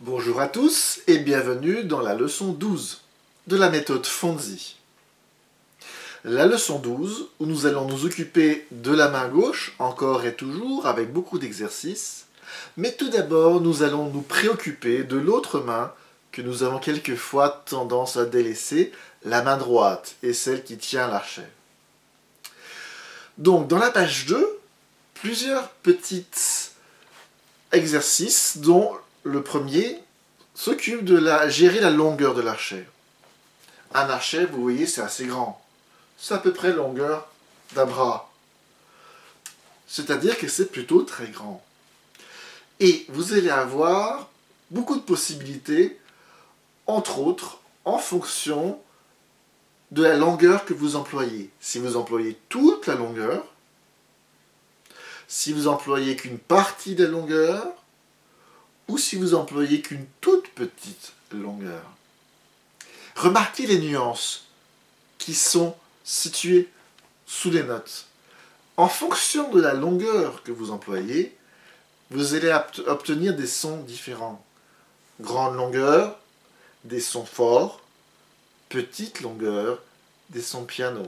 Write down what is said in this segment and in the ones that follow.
Bonjour à tous et bienvenue dans la leçon 12 de la méthode Fonzi. La leçon 12 où nous allons nous occuper de la main gauche, encore et toujours, avec beaucoup d'exercices. Mais tout d'abord, nous allons nous préoccuper de l'autre main que nous avons quelquefois tendance à délaisser, la main droite et celle qui tient l'archet. Donc, dans la page 2, plusieurs petits exercices dont le premier s'occupe de gérer la longueur de l'archet. Un archet, vous voyez, c'est assez grand. C'est à peu près la longueur d'un bras. C'est-à-dire que c'est plutôt très grand. Et vous allez avoir beaucoup de possibilités, entre autres, en fonction de la longueur que vous employez. Si vous employez toute la longueur, si vous employez qu'une partie de la longueur, ou si vous employez qu'une toute petite longueur. Remarquez les nuances qui sont situées sous les notes. En fonction de la longueur que vous employez, vous allez obtenir des sons différents. Grande longueur, des sons forts, petite longueur, des sons piano.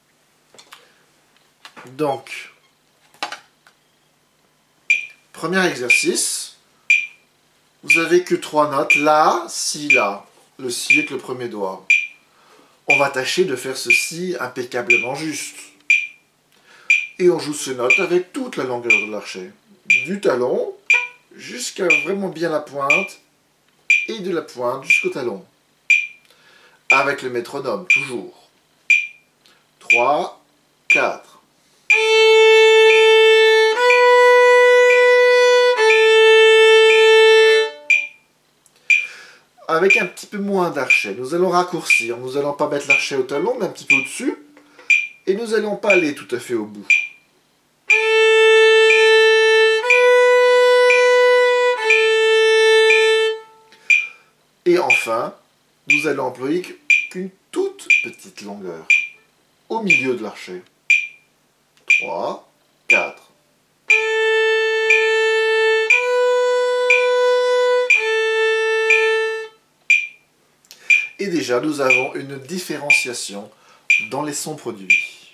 Donc, premier exercice. Vous n'avez que 3 notes, la, si, la. Le si avec le premier doigt. On va tâcher de faire ceci impeccablement juste. Et on joue ces notes avec toute la longueur de l'archet. Du talon jusqu'à vraiment bien la pointe et de la pointe jusqu'au talon. Avec le métronome, toujours. 3, 4. Avec un petit peu moins d'archet, nous allons raccourcir. Nous n'allons pas mettre l'archet au talon, mais un petit peu au-dessus. Et nous n'allons pas aller tout à fait au bout. Et enfin, nous allons employer qu'une toute petite longueur au milieu de l'archet. 3, 4. Et déjà, nous avons une différenciation dans les sons produits.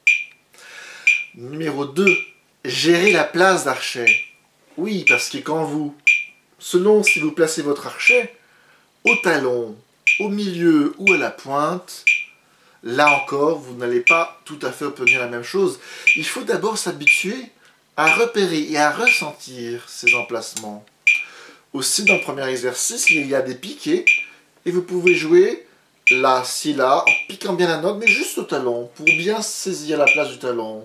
Numéro 2, gérer la place d'archet. Oui, parce que quand vous, selon si vous placez votre archet au talon, au milieu ou à la pointe, là encore, vous n'allez pas tout à fait obtenir la même chose. Il faut d'abord s'habituer à repérer et à ressentir ces emplacements. Aussi, dans le premier exercice, il y a des piquets. Et vous pouvez jouer la, si, la, en piquant bien la note, mais juste au talon, pour bien saisir la place du talon.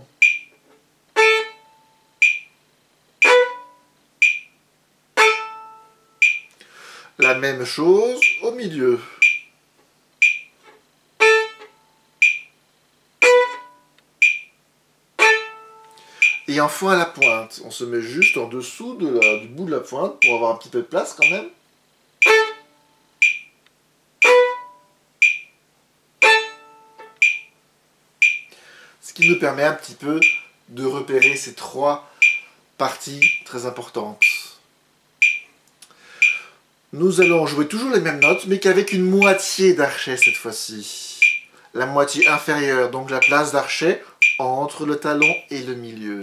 La même chose au milieu. Et enfin à la pointe, on se met juste en dessous du bout de la pointe pour avoir un petit peu de place quand même. Ce qui nous permet un petit peu de repérer ces 3 parties très importantes. Nous allons jouer toujours les mêmes notes, mais qu'avec une moitié d'archet cette fois-ci. La moitié inférieure, donc la place d'archet entre le talon et le milieu.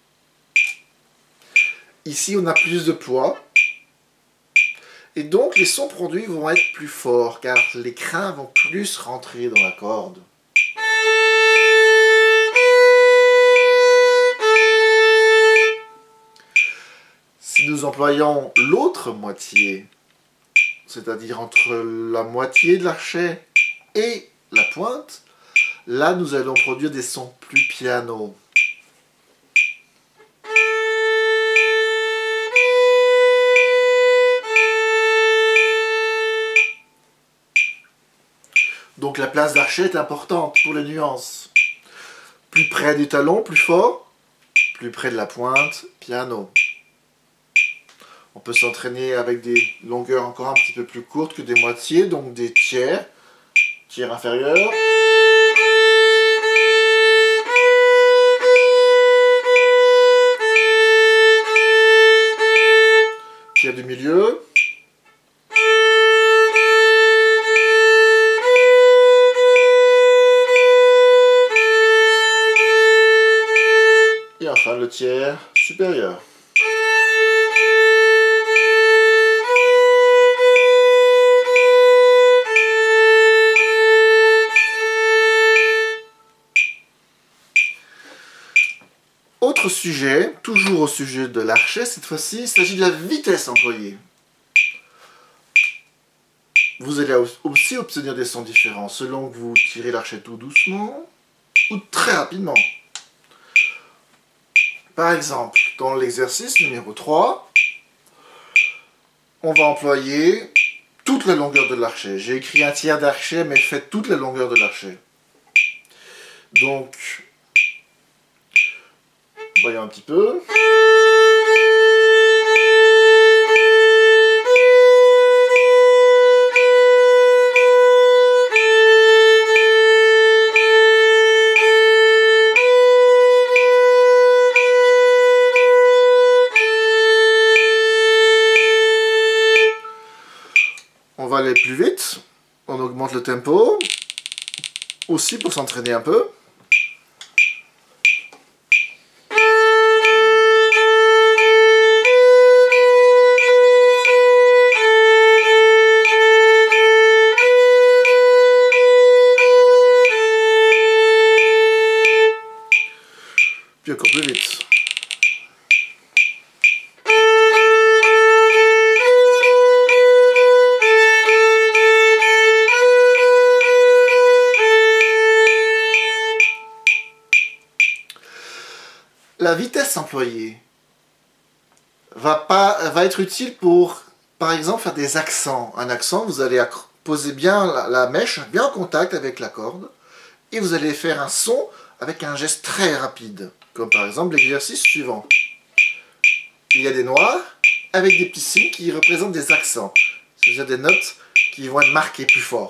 Ici, on a plus de poids. Et donc, les sons produits vont être plus forts, car les crins vont plus rentrer dans la corde. Si nous employons l'autre moitié, c'est-à-dire entre la moitié de l'archet et la pointe, là nous allons produire des sons plus piano. Donc la place d'archet est importante pour les nuances. Plus près du talon, plus fort. Plus près de la pointe, piano. On peut s'entraîner avec des longueurs encore un petit peu plus courtes que des moitiés, donc des tiers. Tiers inférieur. Tiers du milieu. le tiers supérieur. Autre sujet, toujours au sujet de l'archet, cette fois-ci, il s'agit de la vitesse employée. Vous allez aussi obtenir des sons différents selon que vous tirez l'archet tout doucement ou très rapidement. Par exemple, dans l'exercice numéro 3, on va employer toute la longueur de l'archet. J'ai écrit un tiers d'archet, mais faites toute la longueur de l'archet. Donc, voyons un petit peu. On va aller plus vite, on augmente le tempo, aussi pour s'entraîner un peu. Puis encore plus vite. La vitesse employée va être utile pour, par exemple, faire des accents. Un accent, vous allez poser bien la mèche, bien en contact avec la corde, et vous allez faire un son avec un geste très rapide, comme par exemple l'exercice suivant. Il y a des noirs avec des petits signes qui représentent des accents, c'est-à-dire des notes qui vont être marquées plus fort.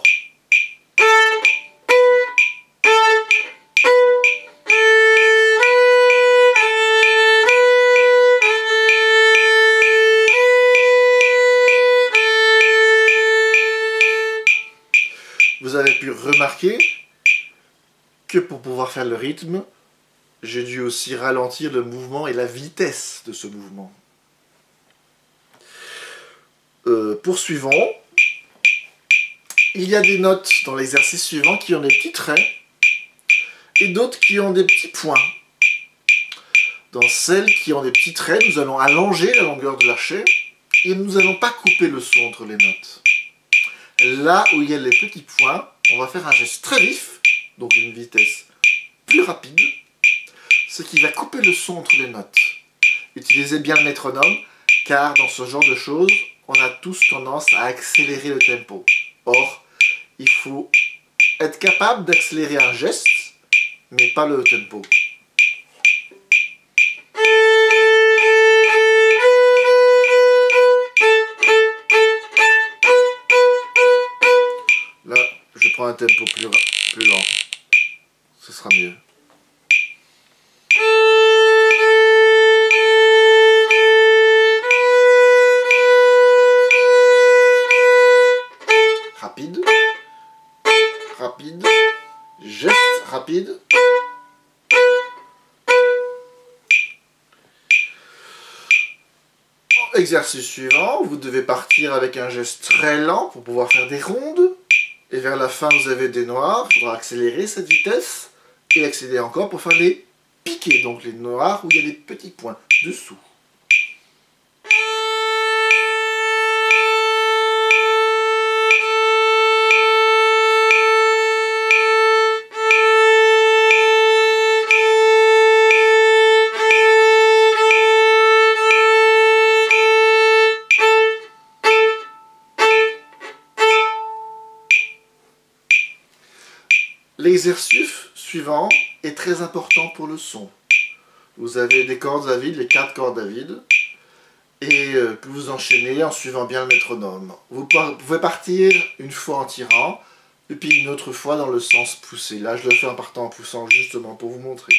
Vous avez pu remarquer que pour pouvoir faire le rythme, j'ai dû aussi ralentir le mouvement et la vitesse de ce mouvement. Poursuivons. Il y a des notes dans l'exercice suivant qui ont des petits traits et d'autres qui ont des petits points. Dans celles qui ont des petits traits, nous allons allonger la longueur de l'archet et nous n'allons pas couper le son entre les notes. Là où il y a les petits points, on va faire un geste très vif, donc une vitesse plus rapide, ce qui va couper le son entre les notes. Utilisez bien le métronome, car dans ce genre de choses, on a tous tendance à accélérer le tempo. Or, il faut être capable d'accélérer un geste, mais pas le tempo. Là, je prends un tempo plus lent. Ce sera mieux. Rapide. Rapide. Geste rapide. Exercice suivant, vous devez partir avec un geste très lent pour pouvoir faire des rondes. Et vers la fin, vous avez des noirs. Il faudra accélérer cette vitesse. Et accélérer encore pour faire les piquets. Donc les noirs où il y a des petits points dessous. L'exercice suivant est très important pour le son. Vous avez des cordes à vide, les 4 cordes à vide, et que vous enchaînez en suivant bien le métronome. Vous pouvez partir une fois en tirant, et puis une autre fois dans le sens poussé. Là, je le fais en partant en poussant justement pour vous montrer.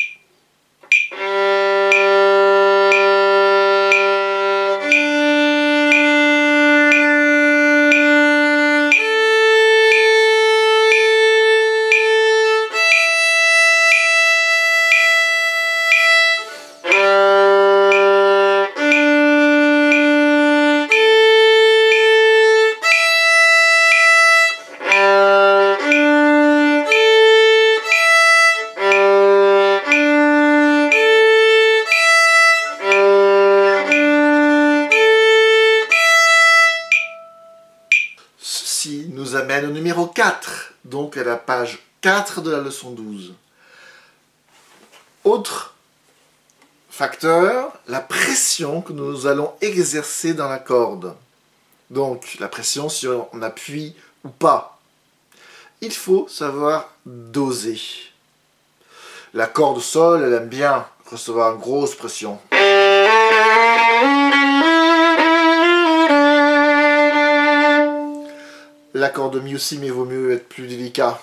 ceci nous amène au numéro 4, donc à la page 4 de la leçon 12. Autre facteur, la pression que nous allons exercer dans la corde. Donc la pression si on appuie ou pas. Il faut savoir doser. La corde sol, elle aime bien recevoir une grosse pression. La corde mi aussi, mais il vaut mieux être plus délicat.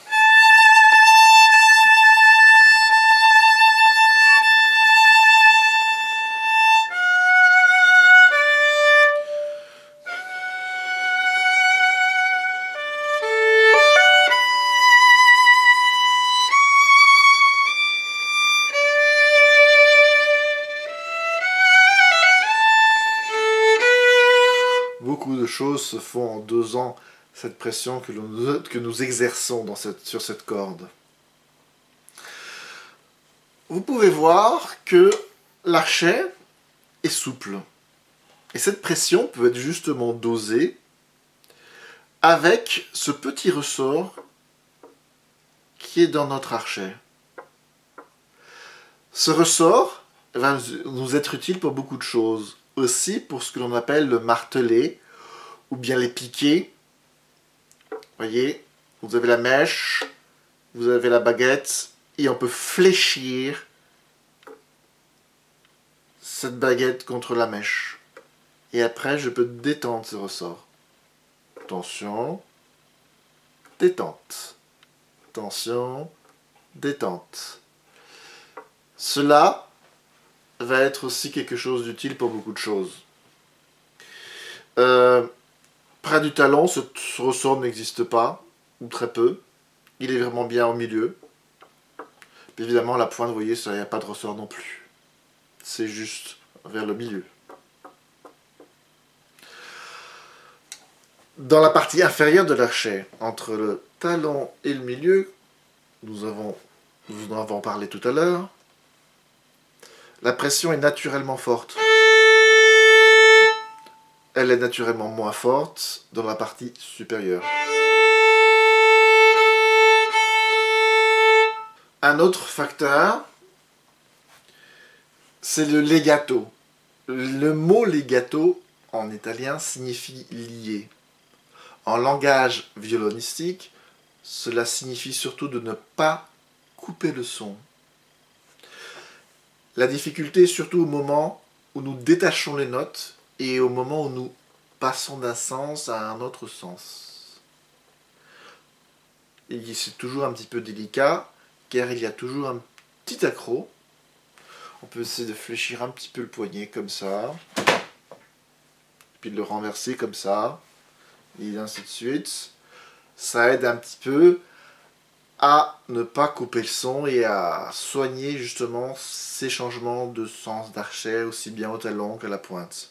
Beaucoup de choses se font en dosant cette pression que nous exerçons sur cette corde. Vous pouvez voir que l'archet est souple. Et cette pression peut être justement dosée avec ce petit ressort qui est dans notre archet. Ce ressort va nous être utile pour beaucoup de choses. Aussi pour ce que l'on appelle le martelet ou bien les piquets. Voyez, vous avez la mèche, vous avez la baguette et on peut fléchir cette baguette contre la mèche. Et après, je peux détendre ce ressort. Tension, détente. Tension, détente. Cela va être aussi quelque chose d'utile pour beaucoup de choses. Près du talon, ce ressort n'existe pas, ou très peu. Il est vraiment bien au milieu. Puis évidemment, la pointe, vous voyez, il n'y a pas de ressort non plus. C'est juste vers le milieu. Dans la partie inférieure de l'archet, entre le talon et le milieu, nous en avons parlé tout à l'heure, la pression est naturellement forte. Elle est naturellement moins forte dans la partie supérieure. Un autre facteur, c'est le legato. Le mot legato en italien signifie lié. En langage violonistique, cela signifie surtout de ne pas couper le son. La difficulté est surtout au moment où nous détachons les notes et au moment où nous passons d'un sens à un autre sens. Et c'est toujours un petit peu délicat, car il y a toujours un petit accroc. On peut essayer de fléchir un petit peu le poignet comme ça, puis de le renverser comme ça, et ainsi de suite. Ça aide un petit peu à ne pas couper le son et à soigner justement ces changements de sens d'archet aussi bien au talon qu'à la pointe.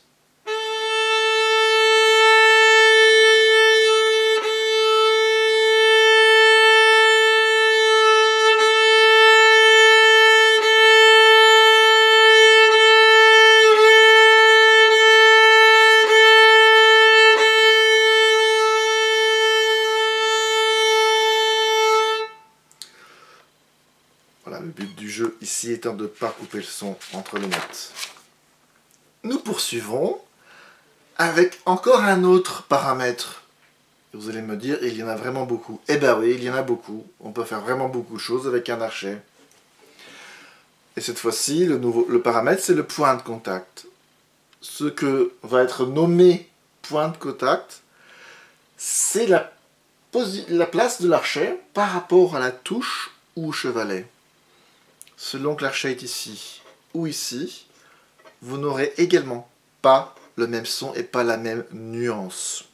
Voilà, le but du jeu ici étant de ne pas couper le son entre les notes. Nous poursuivons avec encore un autre paramètre. Vous allez me dire, il y en a vraiment beaucoup. Eh bien oui, il y en a beaucoup. On peut faire vraiment beaucoup de choses avec un archet. Et cette fois-ci, le paramètre, c'est le point de contact. Ce que va être nommé point de contact, c'est la place de l'archet par rapport à la touche ou au chevalet. Selon que l'archet est ici ou ici, vous n'aurez également pas le même son et pas la même nuance.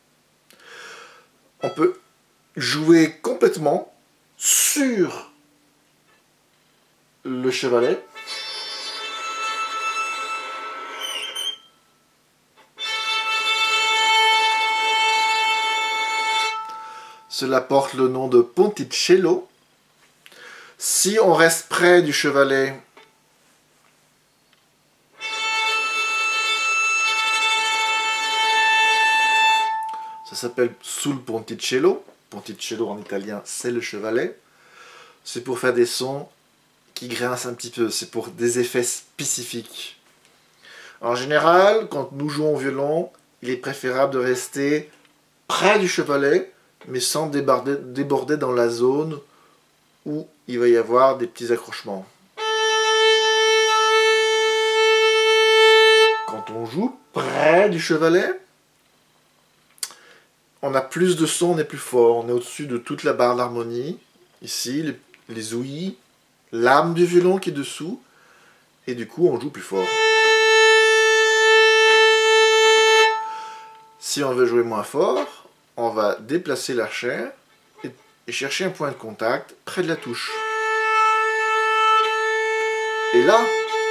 On peut jouer complètement sur le chevalet. Cela porte le nom de ponticello. Si on reste près du chevalet, ça s'appelle sul ponticello. Ponticello en italien, c'est le chevalet. C'est pour faire des sons qui grincent un petit peu. C'est pour des effets spécifiques. En général, quand nous jouons au violon, il est préférable de rester près du chevalet, mais sans déborder dans la zone où il va y avoir des petits accrochements. Quand on joue près du chevalet, on a plus de son, on est plus fort, on est au-dessus de toute la barre d'harmonie. Ici, les ouïes, l'âme du violon qui est dessous, et du coup on joue plus fort. Si on veut jouer moins fort, on va déplacer l'archet et chercher un point de contact près de la touche. Et là,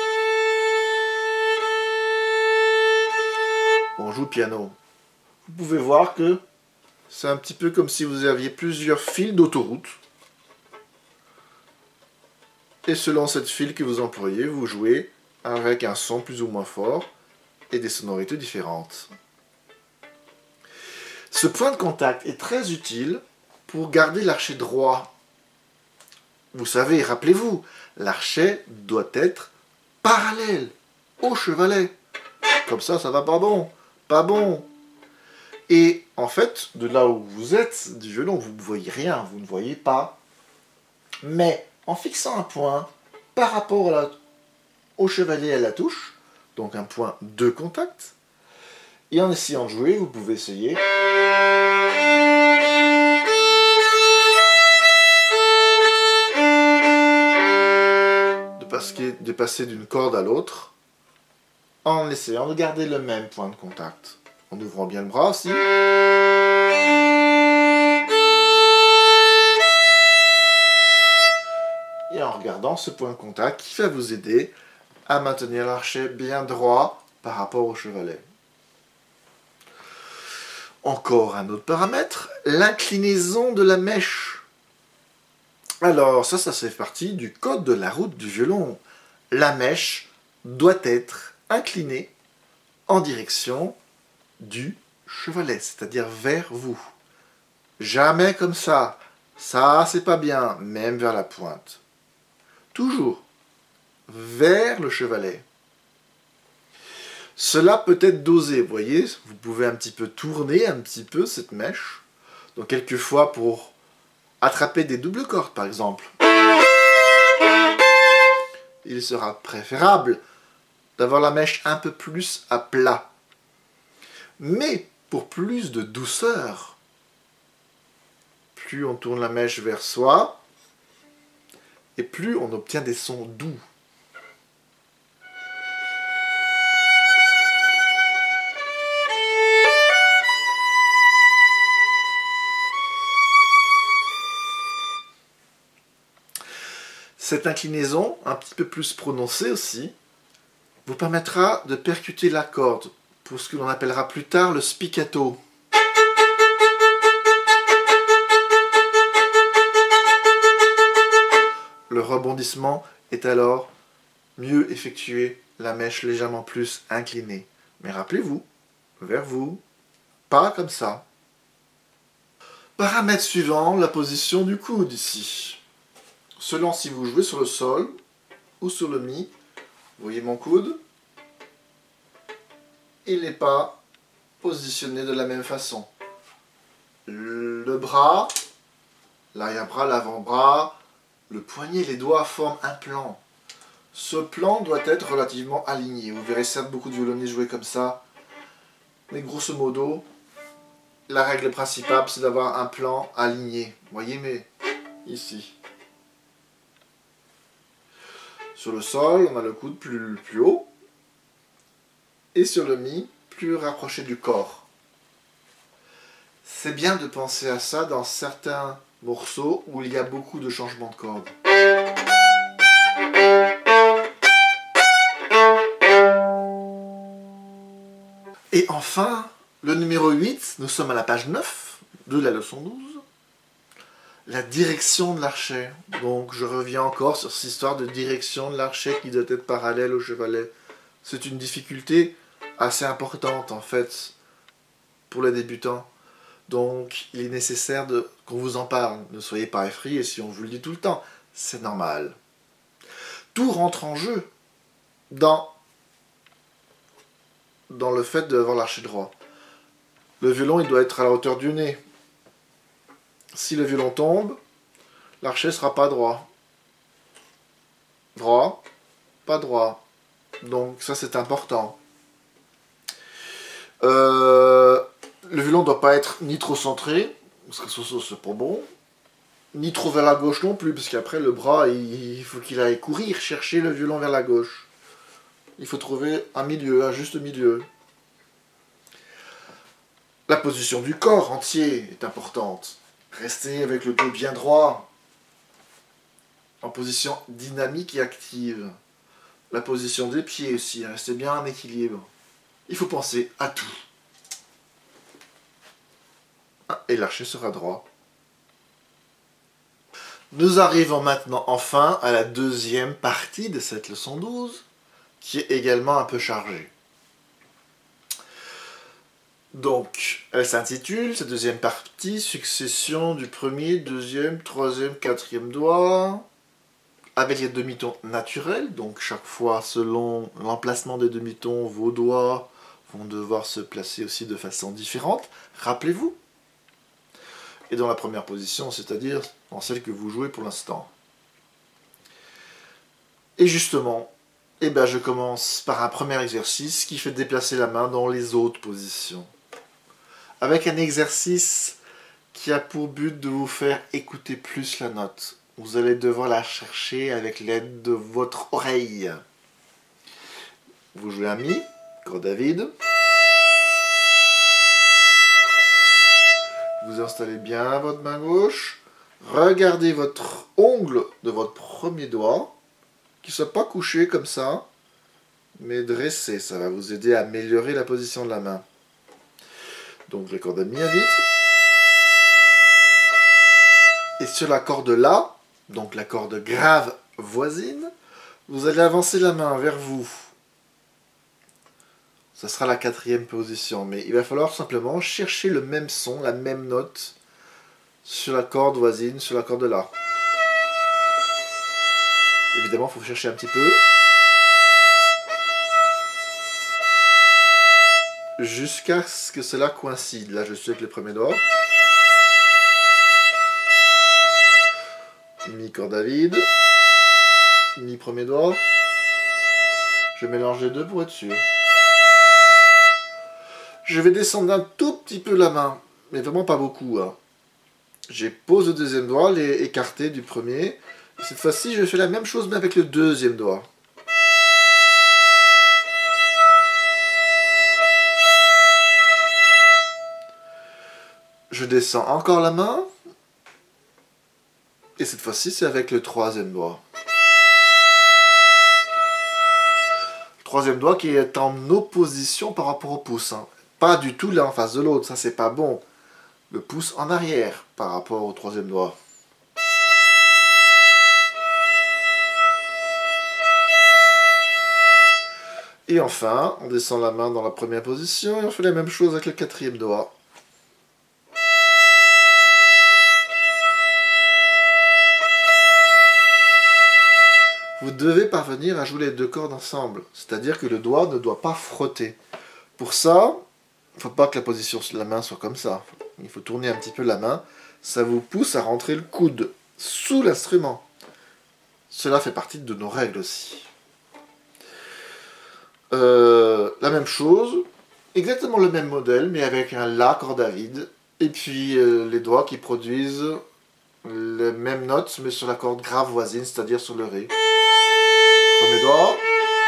on joue piano. Vous pouvez voir que c'est un petit peu comme si vous aviez plusieurs fils d'autoroute. Et selon cette file que vous employez, vous jouez avec un son plus ou moins fort et des sonorités différentes. Ce point de contact est très utile pour garder l'archet droit. Vous savez, rappelez-vous, l'archet doit être parallèle au chevalet. Comme ça va pas bon. Pas bon. Et en fait, de là où vous êtes du violon, vous ne voyez rien, vous ne voyez pas. Mais en fixant un point par rapport au chevalet et à la touche, donc un point de contact, et en essayant de jouer, vous pouvez essayer. De passer d'une corde à l'autre, en essayant de garder le même point de contact. En ouvrant bien le bras aussi. Et en regardant ce point de contact qui va vous aider à maintenir l'archet bien droit par rapport au chevalet. Encore un autre paramètre, l'inclinaison de la mèche. Alors ça fait partie du code de la route du violon. La mèche doit être inclinée en direction du chevalet, c'est-à-dire vers vous. Jamais comme ça. Ça, c'est pas bien, même vers la pointe. Toujours vers le chevalet. Cela peut être dosé, vous voyez, vous pouvez un petit peu tourner un petit peu cette mèche. Donc quelquefois pour attraper des doubles cordes par exemple. Il sera préférable d'avoir la mèche un peu plus à plat. Mais pour plus de douceur, plus on tourne la mèche vers soi, et plus on obtient des sons doux. Cette inclinaison, un petit peu plus prononcée aussi, vous permettra de percuter la corde pour ce que l'on appellera plus tard le spiccato. Le rebondissement est alors mieux effectué, la mèche légèrement plus inclinée. Mais rappelez-vous, vers vous, pas comme ça. Paramètre suivant, la position du coude ici. Selon si vous jouez sur le sol ou sur le mi, vous voyez mon coude, il n'est pas positionné de la même façon. Le bras, l'arrière-bras, l'avant-bras, le poignet, les doigts forment un plan. Ce plan doit être relativement aligné. Vous verrez certes beaucoup de violonistes jouer comme ça, mais grosso modo, la règle principale, c'est d'avoir un plan aligné. Vous voyez, mais ici. Sur le sol, on a le coude plus haut. Et sur le mi, plus rapproché du corps. C'est bien de penser à ça dans certains morceaux où il y a beaucoup de changements de cordes. Et enfin, le numéro 8, nous sommes à la page 9 de la leçon 12. La direction de l'archet. Donc je reviens encore sur cette histoire de direction de l'archet qui doit être parallèle au chevalet. C'est une difficulté assez importante en fait pour les débutants. Donc il est nécessaire qu'on vous en parle. Ne soyez pas effrayés si on vous le dit tout le temps. C'est normal. Tout rentre en jeu dans le fait d'avoir l'archet droit. Le violon, il doit être à la hauteur du nez. Si le violon tombe, l'archet ne sera pas droit. Droit, pas droit. Donc ça, c'est important. Le violon ne doit pas être ni trop centré, parce que c'est pas bon, ni trop vers la gauche non plus, parce qu'après, le bras, il faut qu'il aille courir, chercher le violon vers la gauche. Il faut trouver un milieu, un juste milieu. La position du corps entier est importante. Restez avec le dos bien droit, en position dynamique et active. La position des pieds aussi, restez bien en équilibre. Il faut penser à tout. Et l'archet sera droit. Nous arrivons maintenant enfin à la deuxième partie de cette leçon 12, qui est également un peu chargée. Donc, elle s'intitule, cette deuxième partie, succession du premier, deuxième, troisième, quatrième doigt, avec les demi-tons naturels. Donc, chaque fois, selon l'emplacement des demi-tons, vos doigts vont devoir se placer aussi de façon différente. Rappelez-vous. Et dans la première position, c'est-à-dire dans celle que vous jouez pour l'instant. Et justement, je commence par un premier exercice qui fait déplacer la main dans les autres positions. Avec un exercice qui a pour but de vous faire écouter plus la note. Vous allez devoir la chercher avec l'aide de votre oreille. Vous jouez un Mi, corde à vide. Vous installez bien votre main gauche. Regardez votre ongle de votre premier doigt, qui ne soit pas couché comme ça, mais dressé. Ça va vous aider à améliorer la position de la main. Donc les cordes à Mi à vide. Et sur la corde La, donc la corde grave voisine, vous allez avancer la main vers vous. Ça sera la quatrième position, mais il va falloir simplement chercher le même son, la même note, sur la corde voisine, sur la corde La. Évidemment, il faut chercher un petit peu. Jusqu'à ce que cela coïncide. Là, je suis avec le premier doigt. Mi corde à vide. Mi premier doigt. Je mélange les deux pour être sûr. Je vais descendre un tout petit peu la main, mais vraiment pas beaucoup. Hein. J'ai pose le deuxième doigt, les écarté du premier. Et cette fois-ci, je fais la même chose, mais avec le deuxième doigt. Je descends encore la main. Et cette fois-ci, c'est avec le troisième doigt. Le troisième doigt qui est en opposition par rapport au pouce. Hein. Pas du tout l'un en face de l'autre, ça c'est pas bon. Le pouce en arrière par rapport au troisième doigt. Et enfin, on descend la main dans la première position et on fait la même chose avec le quatrième doigt. Vous devez parvenir à jouer les deux cordes ensemble, c'est-à-dire que le doigt ne doit pas frotter. Pour ça, il ne faut pas que la position de la main soit comme ça. Il faut tourner un petit peu la main. Ça vous pousse à rentrer le coude sous l'instrument. Cela fait partie de nos règles aussi. La même chose, exactement le même modèle, mais avec un La corde à vide. Et puis les doigts qui produisent les mêmes notes, mais sur la corde grave voisine, c'est-à-dire sur le Ré. Premier doigt.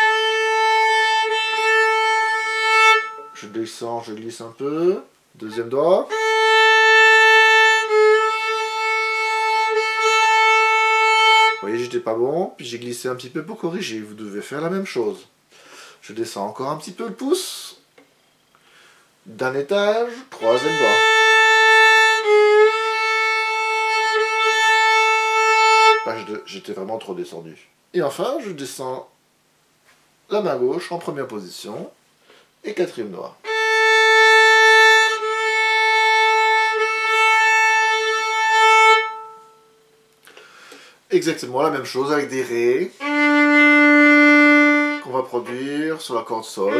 Je descends, je glisse un peu. Deuxième doigt. Vous voyez, j'étais pas bon. Puis j'ai glissé un petit peu pour corriger. Vous devez faire la même chose. Je descends encore un petit peu le pouce. D'un étage. Troisième doigt. J'étais vraiment trop descendu. Et enfin, je descends la main gauche en première position. Et quatrième doigt. exactement la même chose avec des Ré qu'on va produire sur la corde Sol.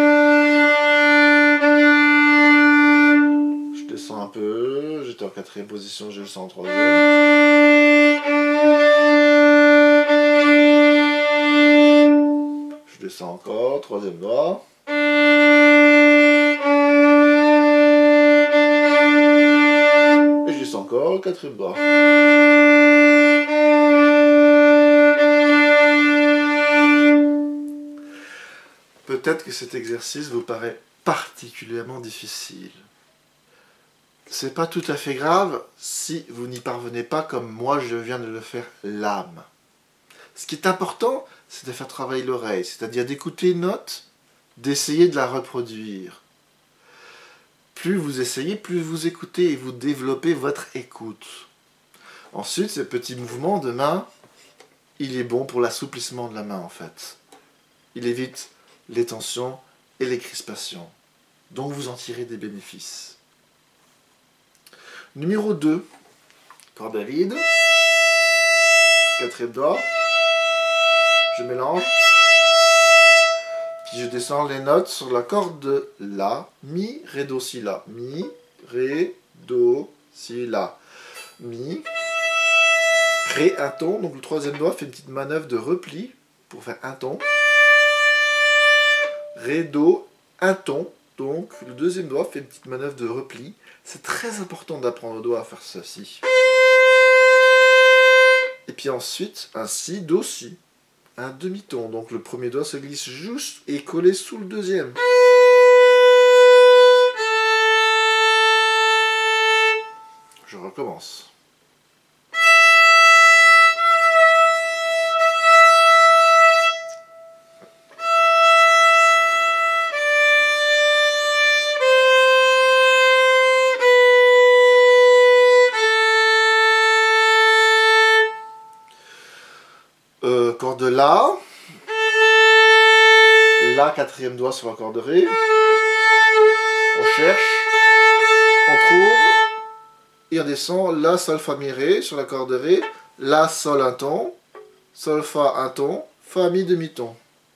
Je descends un peu, j'étais en 4e position, je descends en 3e. Je descends encore, 3e doigt. Et je descends encore, 4e doigt. Peut-être que cet exercice vous paraît particulièrement difficile. C'est pas tout à fait grave si vous n'y parvenez pas comme moi je viens de le faire l'âme. Ce qui est important, c'est de faire travailler l'oreille, c'est-à-dire d'écouter une note, d'essayer de la reproduire. Plus vous essayez, plus vous écoutez et vous développez votre écoute. Ensuite, ce petit mouvement de main, il est bon pour l'assouplissement de la main en fait. Il évite les tensions et les crispations. Donc vous en tirez des bénéfices. Numéro 2, corde à vide, 4e doigt, je mélange, puis je descends les notes sur la corde de La, Mi, Ré, Do, Si, La, Mi, Ré, Do, Si, La, Mi, Ré, un ton, donc le 3e doigt fait une petite manœuvre de repli pour faire un ton, Ré, Do, un ton, donc le 2e doigt fait une petite manœuvre de repli. C'est très important d'apprendre au doigt à faire ceci. Et puis ensuite, un Si, Do, Si, un demi-ton. Donc le 1er doigt se glisse juste et collé sous le 2e. Je recommence. Corde La, La, 4e doigt sur la corde Ré, on cherche, on trouve, et on descend La, Sol, Fa, Mi, Ré sur la corde Ré, La, Sol, un ton, Sol, Fa, un ton, Fa, Mi, demi-ton.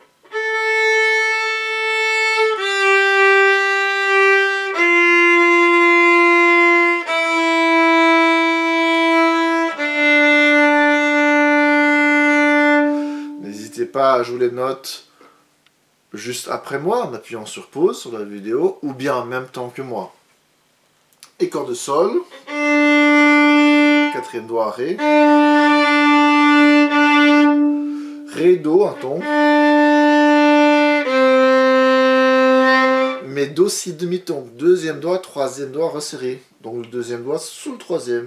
N'hésitez pas à jouer les notes juste après moi, en appuyant sur pause sur la vidéo, ou bien en même temps que moi. Et corde Sol, 4e doigt Ré, Ré, Do, un ton, mais Do, Si, demi-ton, 2e doigt, 3e doigt resserré, donc le 2e doigt sous le 3e.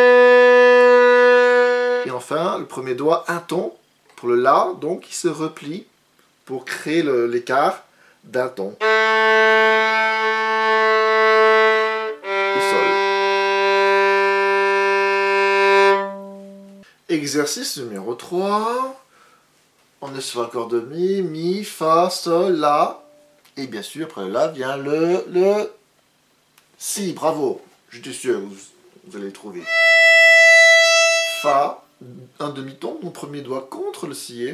Et enfin, le 1er doigt, un ton, pour le La, donc il se replie pour créer l'écart d'un ton. Et Sol. Exercice numéro 3. On est sur la corde Mi, Mi, Fa, Sol, La. Et bien sûr, après le La vient le Si. Bravo. J'étais sûr que vous allez le trouver. Fa, un demi-ton, mon 1er doigt contre le Si.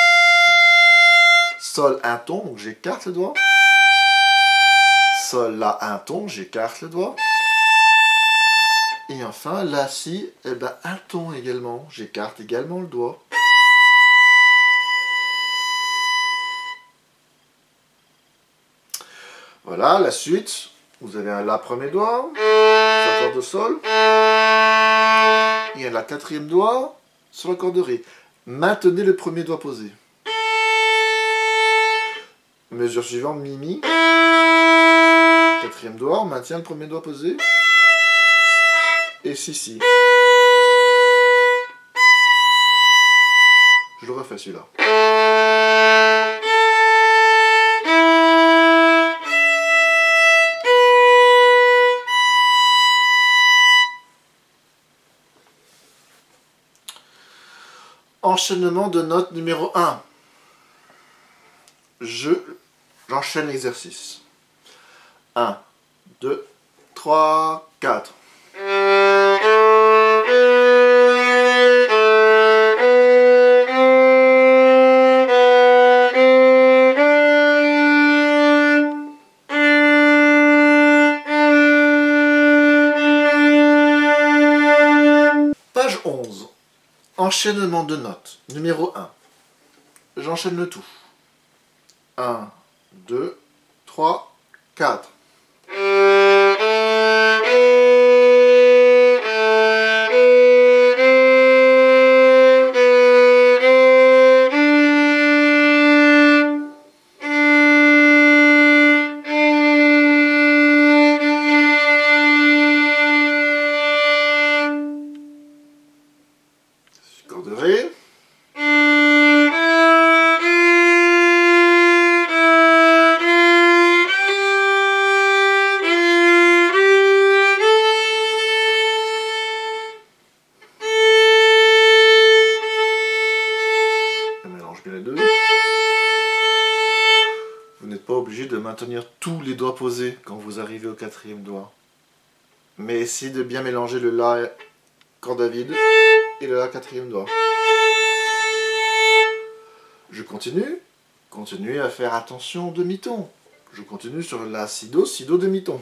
Sol, un ton, donc j'écarte le doigt. Sol, La, un ton, j'écarte le doigt. Et enfin, La, Si, eh ben, un ton également, j'écarte également le doigt. Voilà, la suite, vous avez un La 1er doigt, sur la corde de Sol, et un La 4e doigt sur la corde de Ré. Maintenez le 1er doigt posé. Mesure suivante, Mi, Mi. 4e doigt, on maintient le 1er doigt posé. Et Si, Si. Je le refais celui-là. Enchaînement de note numéro 1. J'enchaîne l'exercice. 1, 2, 3, 4. 11. Enchaînement de notes. Numéro 1. J'enchaîne le tout. 1, 2, 3, 4. Corde de Ré. On mélange bien les deux. Vous n'êtes pas obligé de maintenir tous les doigts posés quand vous arrivez au 4e doigt. Mais essayez de bien mélanger le La corde à vide et le La 4e doigt. Je continue. Continuez à faire attention au demi-ton. Je continue sur le La, Si, Do, demi-ton.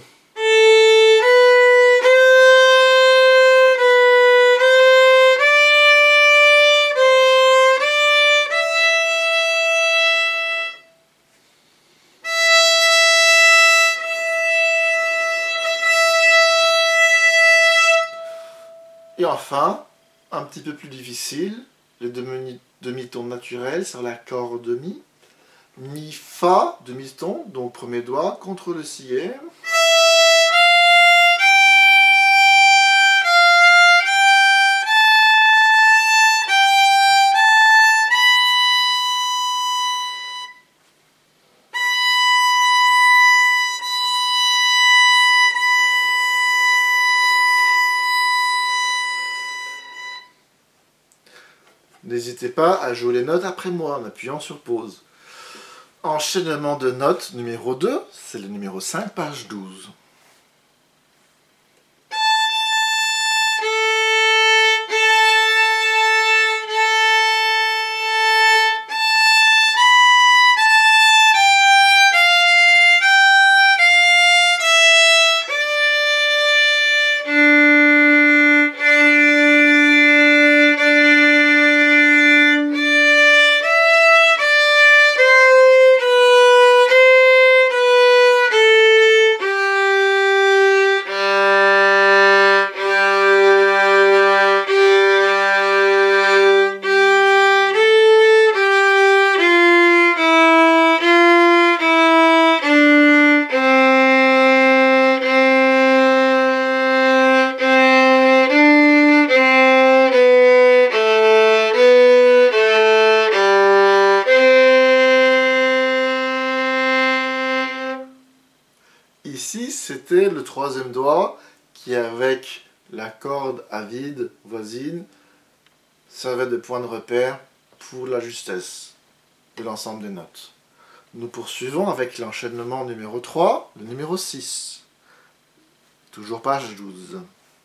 Et enfin, un petit peu plus difficile, le demi-ton naturel sur la corde Mi. Mi, Fa, demi-ton, donc premier doigt contre le sixième. N'hésitez pas à jouer les notes après moi en appuyant sur pause. Enchaînement de notes numéro 2, c'est le numéro 5, page 12. Ici, c'était le 3e doigt qui, avec la corde à vide voisine, servait de point de repère pour la justesse de l'ensemble des notes. Nous poursuivons avec l'enchaînement numéro 3, le numéro 6. Toujours page 12.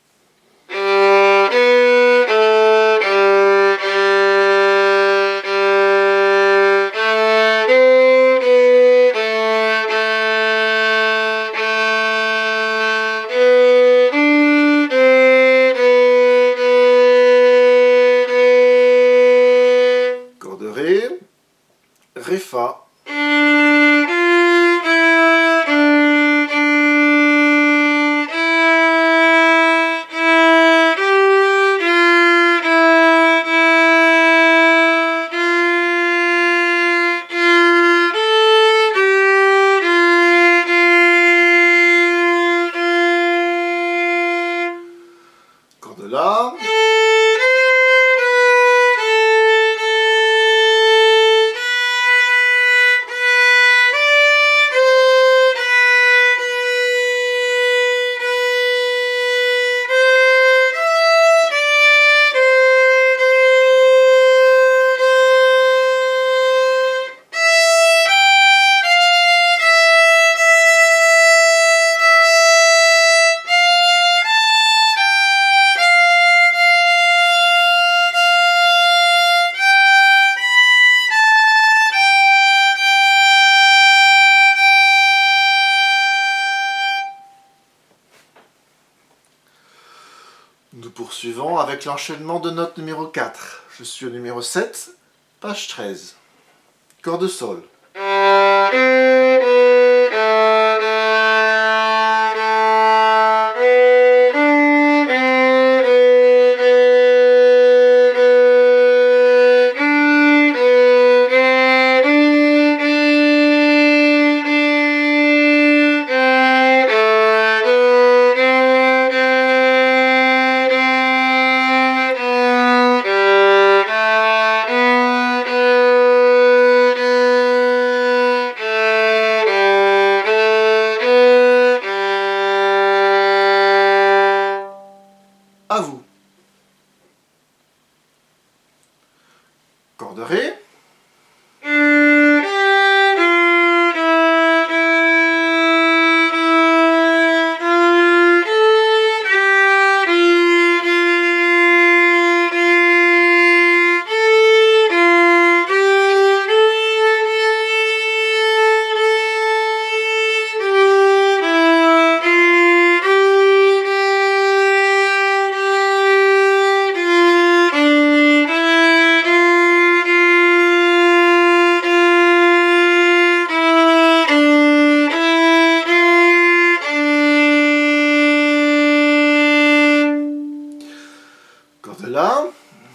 Ré, Fa. Corde La. Nous poursuivons avec l'enchaînement de note numéro 4. Je suis au numéro 7, page 13. Corde sol. À vous. Corde ré. Corde la.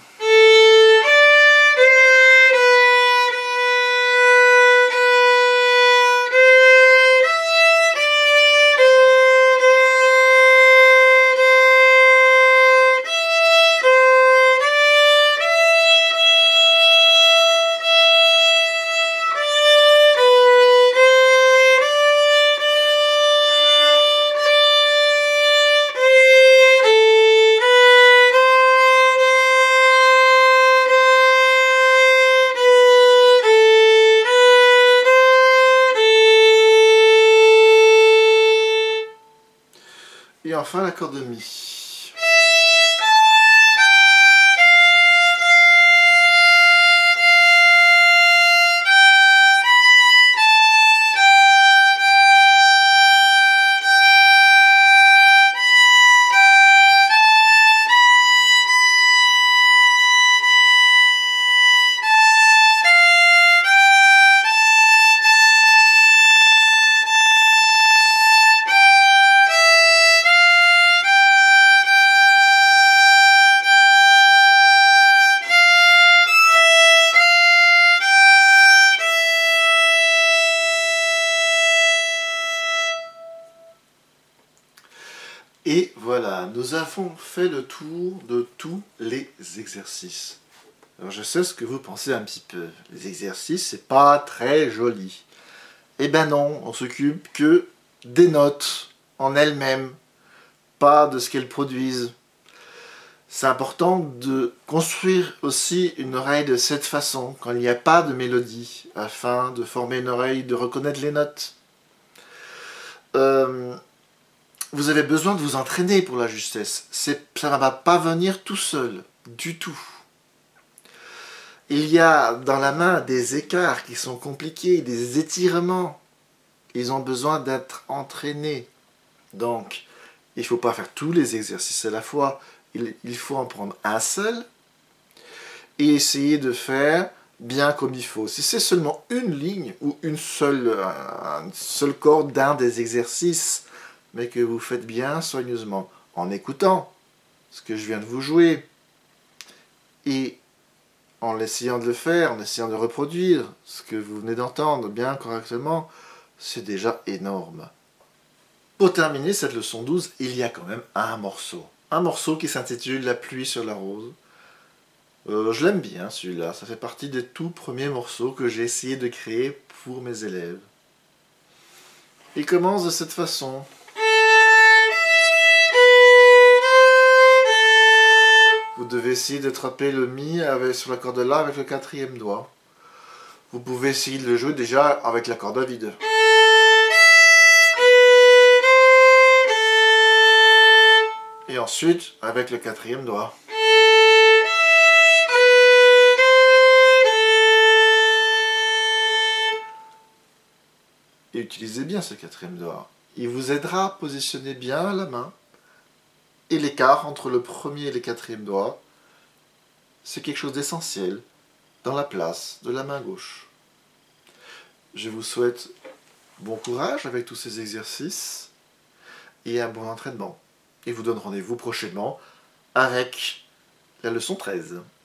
Et enfin la corde mi. Et voilà, nous avons fait le tour de tous les exercices. Alors je sais ce que vous pensez un petit peu. Les exercices, c'est pas très joli. Eh ben non, on s'occupe que des notes en elles-mêmes, pas de ce qu'elles produisent. C'est important de construire aussi une oreille de cette façon, quand il n'y a pas de mélodie, afin de former une oreille, de reconnaître les notes. Vous avez besoin de vous entraîner pour la justesse. Ça ne va pas venir tout seul, du tout. Il y a dans la main des écarts qui sont compliqués, des étirements. Ils ont besoin d'être entraînés. Donc, il ne faut pas faire tous les exercices à la fois. Il faut en prendre un seul et essayer de faire bien comme il faut. Si c'est seulement une ligne ou une seule corde d'un des exercices, mais que vous faites bien soigneusement, en écoutant ce que je viens de vous jouer, et en essayant de le faire, en essayant de reproduire ce que vous venez d'entendre bien correctement, c'est déjà énorme. Pour terminer cette leçon 12, il y a quand même un morceau. Un morceau qui s'intitule « La pluie sur la rose ». Je l'aime bien celui-là, ça fait partie des tout premiers morceaux que j'ai essayé de créer pour mes élèves. Il commence de cette façon. Vous devez essayer d'attraper le mi sur la corde La avec le quatrième doigt. Vous pouvez essayer de le jouer déjà avec la corde à vide. Et ensuite avec le quatrième doigt. Et utilisez bien ce quatrième doigt. Il vous aidera à positionner bien la main et l'écart entre le premier et le quatrième doigt, c'est quelque chose d'essentiel dans la place de la main gauche. Je vous souhaite bon courage avec tous ces exercices et un bon entraînement. Et vous donne rendez-vous prochainement avec la leçon 13.